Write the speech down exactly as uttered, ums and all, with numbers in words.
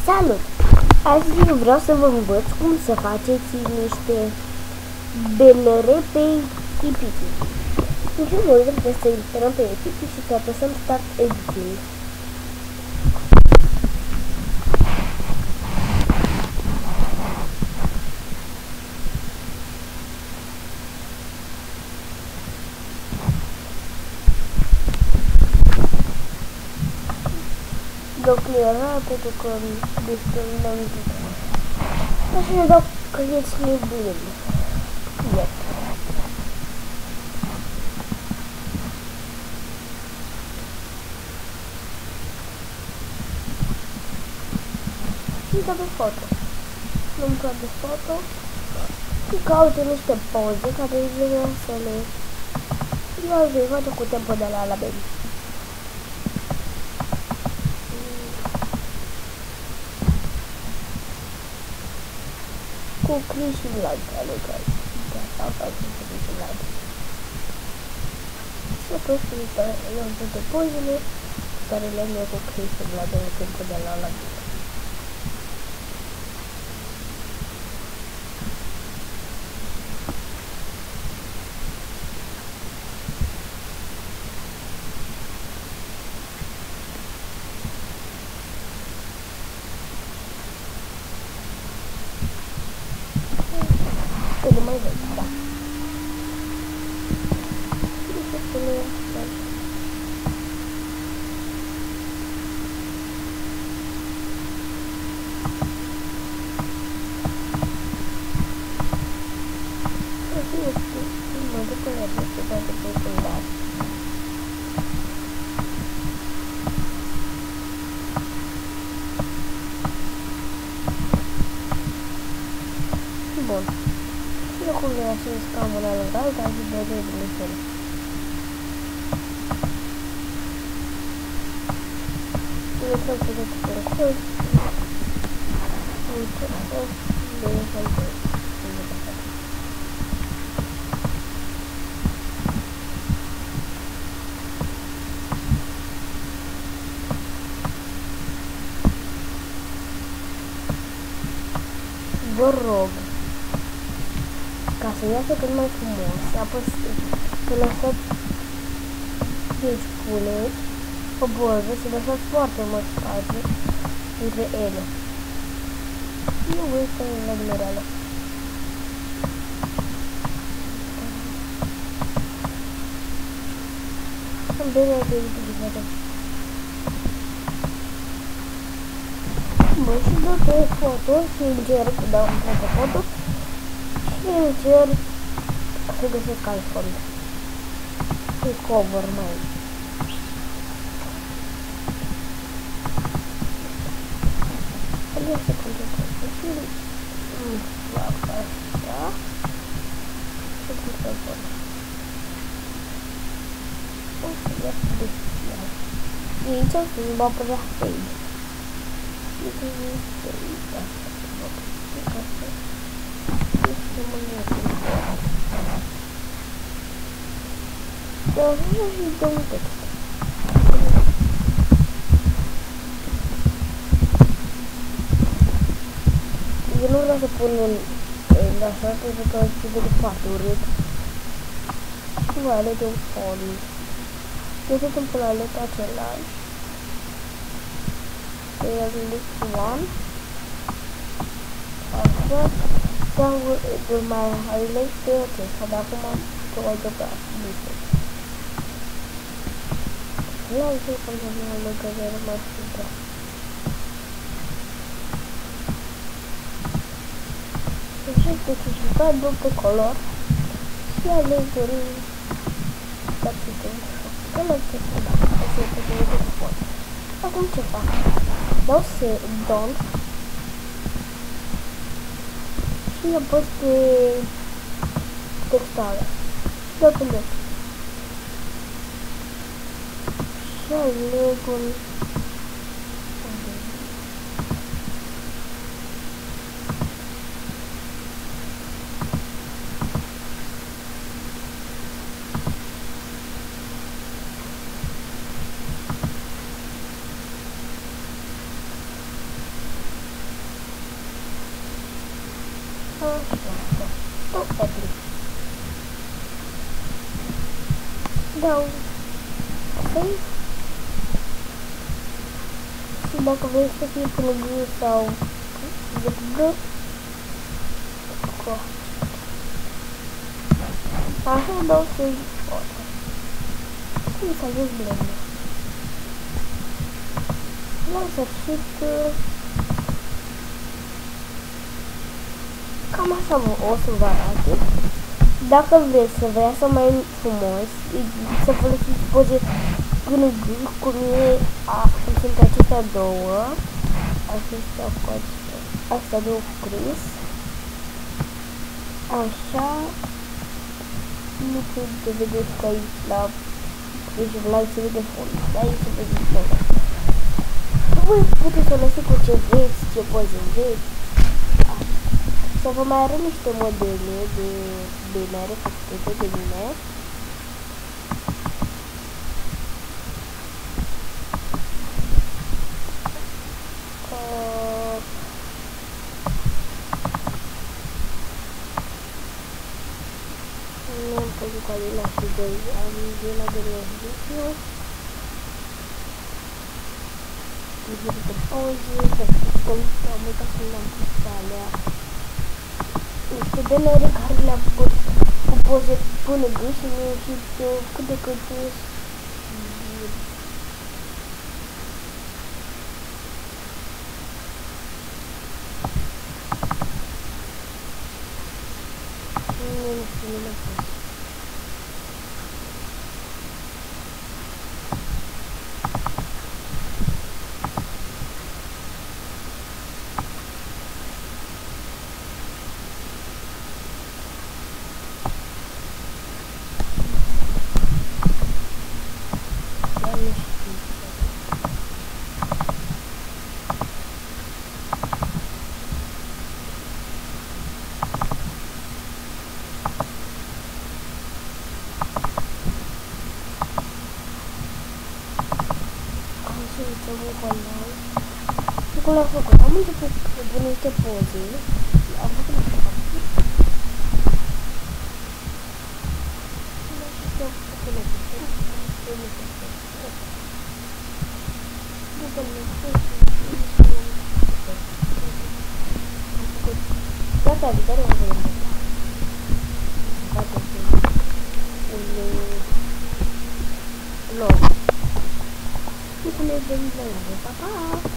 Salut! Azi vreau să vă învăț cum să faceți niște belere pe Tipiki. În primul rând trebuie să intrăm pe Tipiki și să apăsăm Start Editing. Dau cleara pentru că discriminăm așa ne dau că ești nebun. Iep. Și dau pe foto. Nu-mi place foto. Și caute niște poze care vreau să le iau de foto cu tempo de la la baby. Cu Chris și Vlad, ale care sau facem cu Chris și Vlad. Și apoi să iau toate pozele care le-am eu cu Chris și Vlad în timpul de la la bine. Ele mai vechi, da. Bun. Și acum ne așez cam una lângă alta și vedem dimensiune. Lucrăm cu toate persoane. Uite, o, de exemplu. Vă rog, ca să iasă cât mai frumos, apăs, să lăsați, deci puneți o borbă și lăsați foarte mult spațiu între ele. Nu voi să la numerele. Sunt bine de utilizate. Bă, și dau pe foto și încerc, dau pe foto și încerc să găsesc alt fond. Și cover mai. Trebuie să concentrez pe film. Nu fac așa. Și cum să fac. O să iau de fiat. Aici sunt bă prea fade. Este este asta. Asta. Este mult. Dar nu și dau un text. Eu nu vreau să pun în așa pentru că se vede foarte urât. Și mai alege un fond. Eu tot îmi pun alege același. There's this one. Așa. Dar de mai highlight pe acesta, dar acum că o dă pe asta. La zi când am mai legătură mai simplă. Și specificat după color și alegeri tactică. Color ce să da, asta e pe de fond. Acum ce fac? Dau se don't și apăs pe textare. Dau pe loc. Și aleg un Așa, tot epic. Dau save. Și dacă vrei să fie până G sau de G, așa dau save foto. Cum să ajungi blender? La sfârșit, cam așa o să vă arate. Dacă vreți să vă iasă mai frumos, să folosiți poze până G, cum e, a, sunt acestea două, acestea cu acestea, astea două cu Chris, așa, nu cred că vedeți că aici la, deci la aici se vede fund, dar aici se vede fund. Voi puteți să lăsați cu ce vreți, ce poze vreți. Să vă mai arăt niște modele de bannere făcute de mine. Uh, nu am făcut cu Alina și de Alina de video. Video de pauze, să știți că am uitat să le-am pus pe alea. Niște bannere care le-am făcut cu poze până G și mi-a ieșit cât de cât nu știu, nu l-am pus. Și cum l-am făcut? Am început cu niște poze, am făcut niște poze. Gata, adică nu am văzut. Gata, un logo. Și să ne vedem la urmă. Pa, pa!